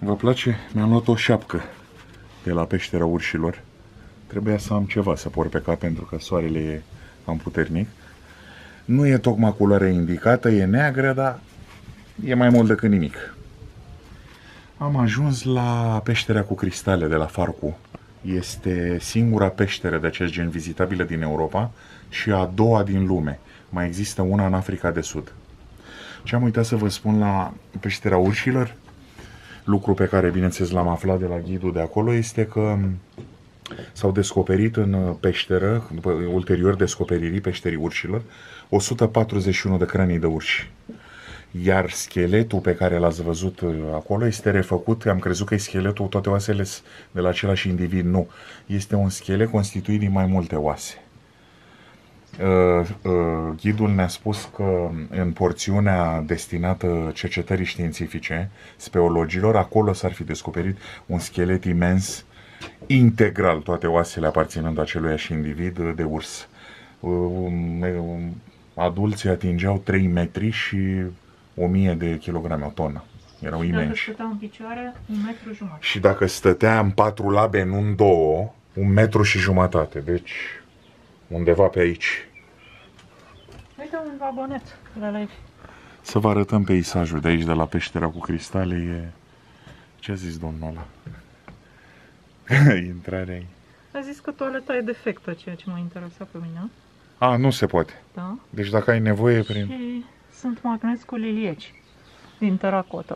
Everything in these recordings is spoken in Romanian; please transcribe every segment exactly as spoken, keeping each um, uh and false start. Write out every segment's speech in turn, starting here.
Vă place? Mi-am luat o șapcă de la Peștera Urșilor. Trebuia să am ceva să port pe cap pentru că soarele e cam puternic. Nu e tocmai culoarea indicată, e neagră, dar e mai mult decât nimic. Am ajuns la peștera cu cristale de la Farcu. Este singura peșteră de acest gen vizitabilă din Europa și a doua din lume. Mai există una în Africa de Sud. Ce am uitat să vă spun la Peștera Urșilor, lucru pe care, bineînțeles, l-am aflat de la ghidul de acolo, este că s-au descoperit în peșteră, după ulterior descoperirii Peșterii Urșilor, o sută patruzeci și unu de cranii de urși. Iar scheletul pe care l-ați văzut acolo este refăcut, am crezut că e scheletul, toate oasele de la același individ. Nu. Este un schelet constituit din mai multe oase. Uh, uh, ghidul ne-a spus că în porțiunea destinată cercetării științifice, speologilor, acolo s-ar fi descoperit un schelet imens, integral, toate oasele aparținând aceluiași individ de urs. Uh, adulții atingeau trei metri și o mie de kilograme, o tonă. Erau imensi. Și dacă stătea în picioare, un metru jumătate. Și dacă stătea în patru labe, nu în două, un metru și jumătate. Deci, undeva pe aici. Uite un vagonet la live. Să vă arătăm peisajul de aici, de la Peștera cu cristale. E... Ce a zis domnul ăla? Intrarea aici. A zis că toaleta e defectă, ceea ce m-a interesat pe mine. A, nu se poate. Da. Deci dacă ai nevoie prin... Și sunt magneți cu lilieci din teracotă.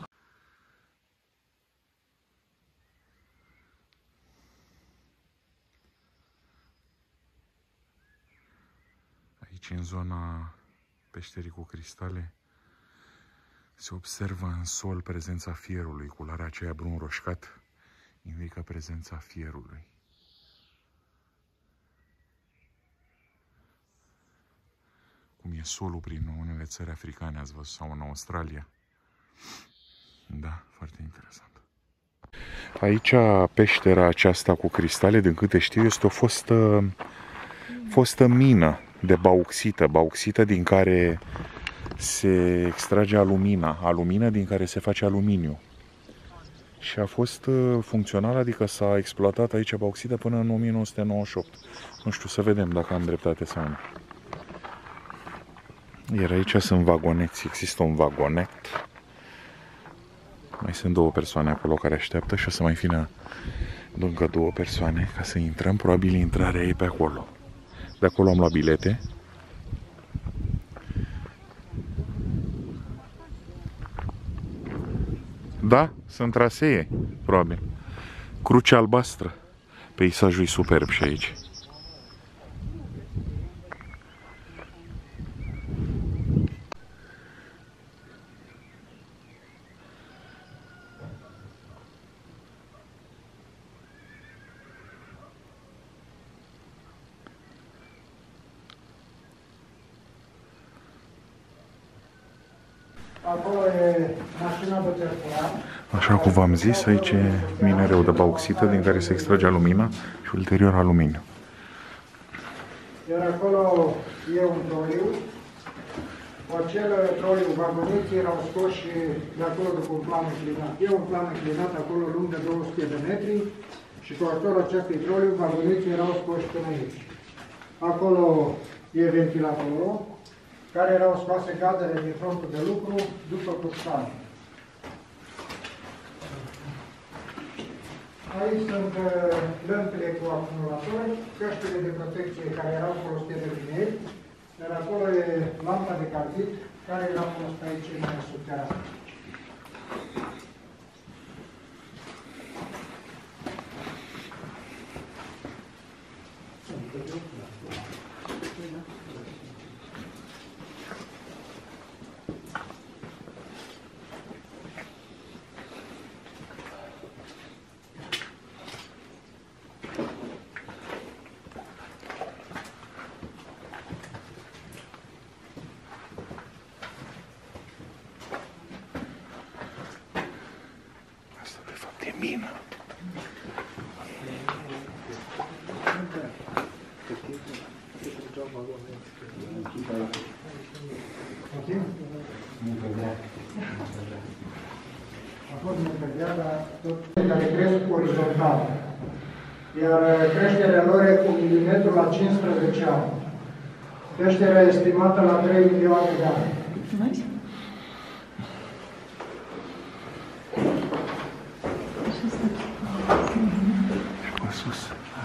Aici, în zona Peșterii cu cristale, se observă în sol prezența fierului. Culoarea aceea brun roșcat indică prezența fierului. Cum e solul prin unele țări africane, ați văzut, sau în Australia. Da, foarte interesant. Aici, peștera aceasta cu cristale, din câte știu, este o fostă, fostă mină de bauxită, bauxită din care se extrage alumina, alumină din care se face aluminiu. Și a fost funcțional, adică s-a exploatat aici bauxită până în o mie nouă sute nouăzeci și opt. Nu știu, să vedem dacă am dreptate sau nu. Iar aici sunt vagoneți, există un vagonet. Mai sunt două persoane acolo care așteaptă și o să mai fină încă două persoane ca să intrăm. Probabil intrarea e pe acolo. De acolo am luat bilete. Da, sunt trasee, probabil. Crucea albastră. Peisajul e superb și aici. Acolo e mașina de perforat. Așa cum v-am zis, aici e minereu de bauxită din care se extrage alumina și ulterior aluminiu. Iar acolo e un troliu. Acel troliu vagoniții erau scoși de acolo după un plan înclinat. E un plan înclinat acolo lung de două sute de metri și cu ajutorul acestui troliu vagoniții erau scoși până aici. Acolo e ventilatorul, care erau scoase gazdele din frontul de lucru după cursan. Aici sunt lămpile cu acumulatori, căștile de protecție care erau folosite de tineri, iar acolo e lampa de carbid care era folosită aici în subteran. Mină. A fost întârziat, dar tot care cresc orizontal. Iar creșterea lor e cu milimetru la cincisprezece ani. Creșterea estimată la trei milioane de ani. Vezi? Pe sus.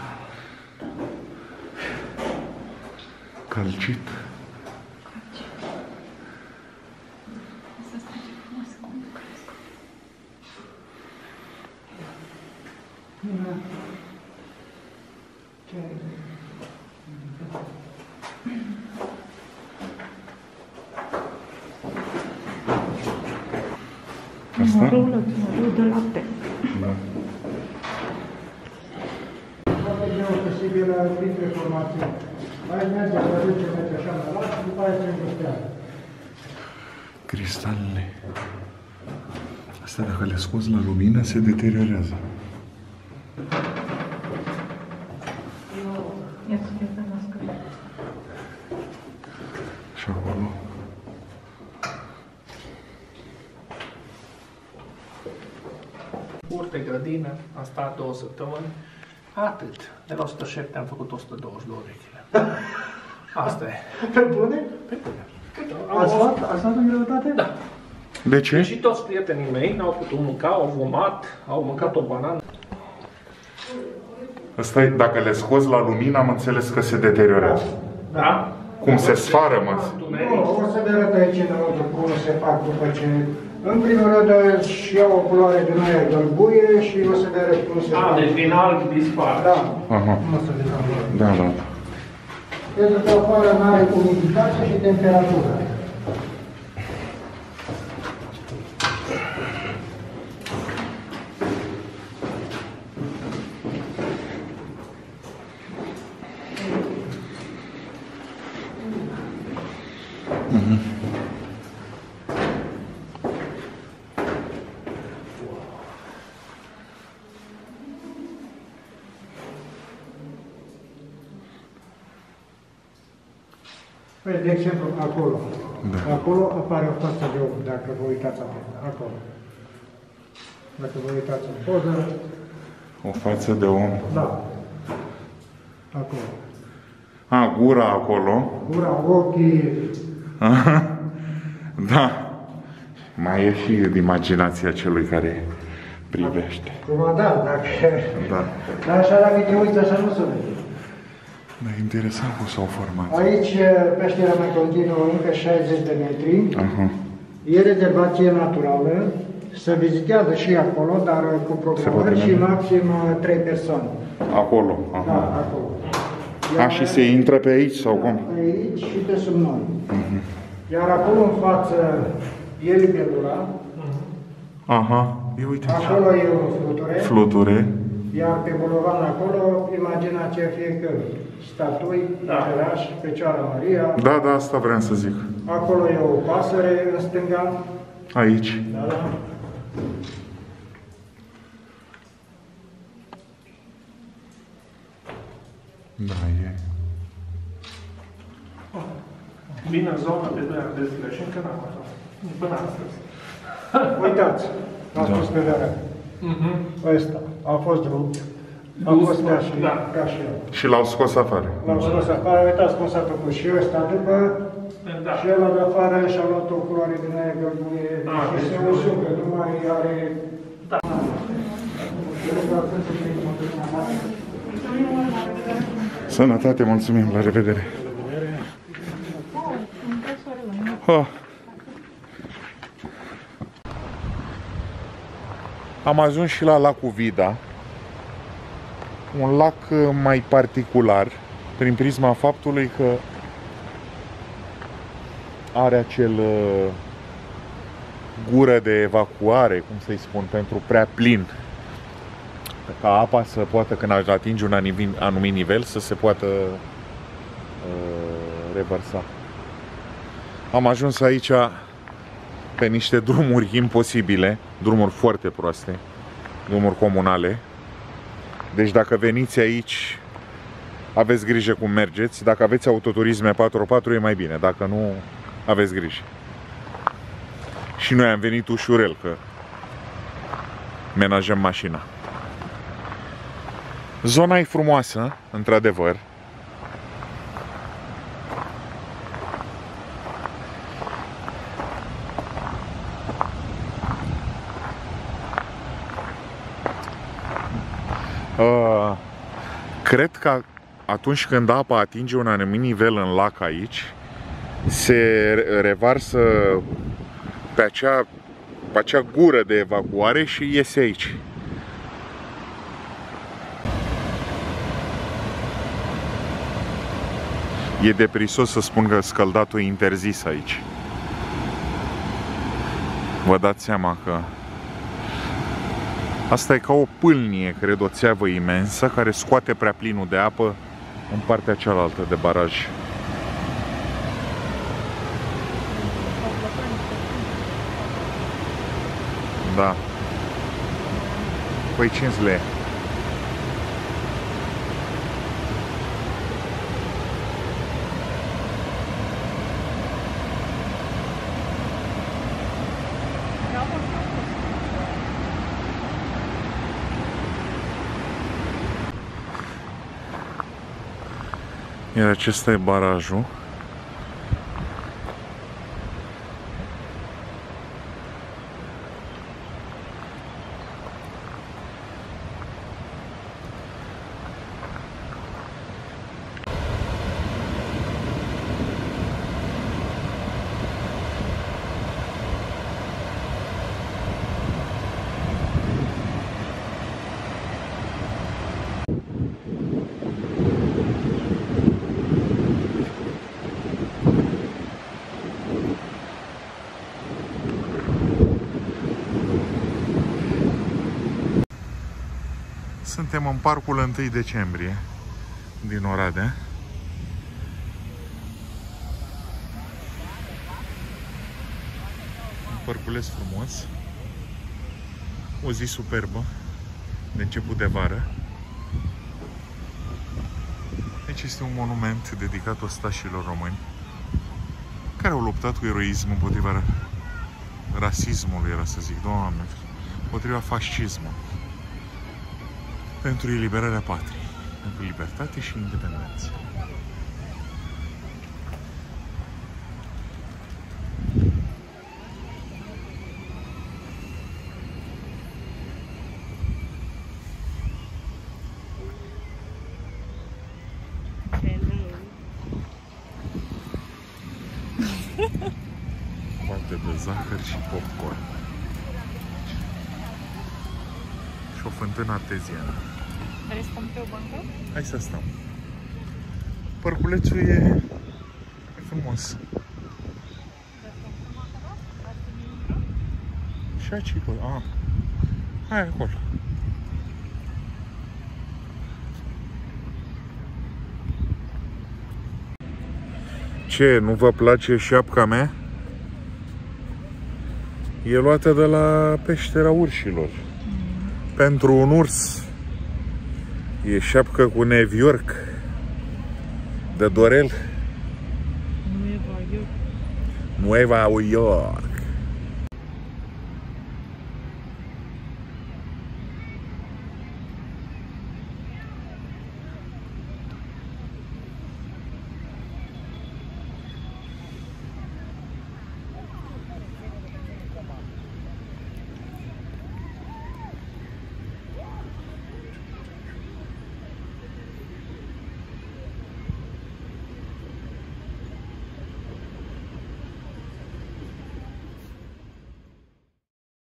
Calcit. Asta? Râul de lapte. Da. Foarte geoposibilă printre formații. Mai merge, vă duce, merge așa la lat și după aia se îngustează. Cristalele. Astea dacă le scoți la lumină se deteriorează. Ia să fie pe mască. Și acolo. Curte, grădină, am stat două săptămâni, atât. De la o sută șapte am făcut o sută douăzeci și două de kilograme. Asta e. Pe bune? Pe bune. Ați luat, ați luat în greutate? Da. De ce? Și toți prietenii mei n-au putut mânca, au vomat, au mâncat o banană. Asta e, dacă le scoți la lumină, am înțeles că se deteriorează. Da? Cum se sfară, mă? Nu, o să vă arăt aici înăuntru cum se fac după ce... În primul rând își iau o culoare din aia gălbuie și o să vă arăt cum se A, fac. deci din alb dispar. Da. Aha. Nu o să vă dau. Da, da. Pentru că afară nu are umiditate și temperatură. Păi, de exemplu, acolo. Da. Acolo apare o față de om, dacă vă uitați acolo. Acolo. Dacă vă uitați în poză, O față de om. da. Acolo. A, gura acolo. Gura, ochii, Da. Mai e și imaginația celui care privește. cum da, dacă... Da. Dar așa dacă te uiți, așa nu se vede. Dar e interesant cum s-au format. Aici peștera mai continuă încă șaizeci de metri. Aha. E rezervație naturală. Se vizitează și acolo, dar cu programări și merge? maxim trei persoane. Acolo. Da, Aha. acolo. A, și se intră pe aici sau cum? Pe aici și pe sub noi. Iar acolo în față e libelula, Aha. E uite acolo ce. e un fluture, Fluture. iar pe bulevar acolo, imaginația fiecărui. Statui, Da. Feraș, Fecioara Maria, Da, da, asta vreau să zic. acolo e o pasăre în stânga. Aici. Da, da. Da, e. Bine, în zona de doi ani de zile și încă n-am ajuns. Până astăzi. Uitați, am Da. spus pe veră. Mhm. Ăsta a fost rupt, a Dus, fost ca și, da. ca și el. Și l-au scos afară. L-am scos afară, uitați cum s-a făcut și ăsta după, Da. și ăla de afară și-a luat o culoare din aia gălbuie Da, și deci se nu- usucă, nu mai are... Da. Sănătate, mulțumim, la revedere. Ha. Am ajuns și la lacul Vida, un lac mai particular, prin prisma faptului că are acel uh, gură de evacuare, cum să-i spun, pentru prea plin, ca apa să poată, când atinge un anumit nivel, să se poată uh, revărsa. Am ajuns aici pe niște drumuri imposibile, drumuri foarte proaste, drumuri comunale. Deci dacă veniți aici, aveți grijă cum mergeți. Dacă aveți autoturisme patru pe patru e mai bine, dacă nu, aveți grijă. Și noi am venit ușurel, că menajăm mașina. Zona e frumoasă, într-adevăr. Uh, cred că atunci când apa atinge un anumit nivel în lac aici, se revarsă pe acea, pe acea gură de evacuare și iese aici. E deprisos să spun că scăldatul e interzis aici. Vă dați seama că asta e ca o pâlnie, cred, o țeavă imensă care scoate prea plinul de apă în partea cealaltă de baraj. Da. Păi cinci lei. Iar acesta e barajul. Suntem în parcul întâi decembrie din Oradea. Un parculeț frumos. O zi superbă de început de vară. Aici este un monument dedicat ostașilor români care au luptat cu eroism împotriva rasismului, era să zic, Doamne, împotriva fascismului. Pentru eliberarea patriei, pentru libertate și independență. Poate de zahăr și popcorn. Și o fântână arteziană. Vrei să stăm pe o bancă? Hai să stăm. Parculețul e, e frumos. Și aici, a, hai acolo. Ce, nu vă place șapca mea? E luată de la peștera urșilor. Pentru un urs. E șapcă cu New York de Dorel. Nueva York. Nueva York.